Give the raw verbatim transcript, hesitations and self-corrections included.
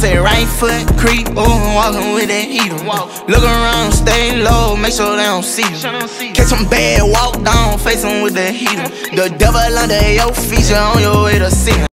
say right foot creep, ooh, walking with that heater. Look around, stay low, make sure they don't see you. Catch them bad, walk down, face them with the heater. The devil under your feet, you on your way to see him.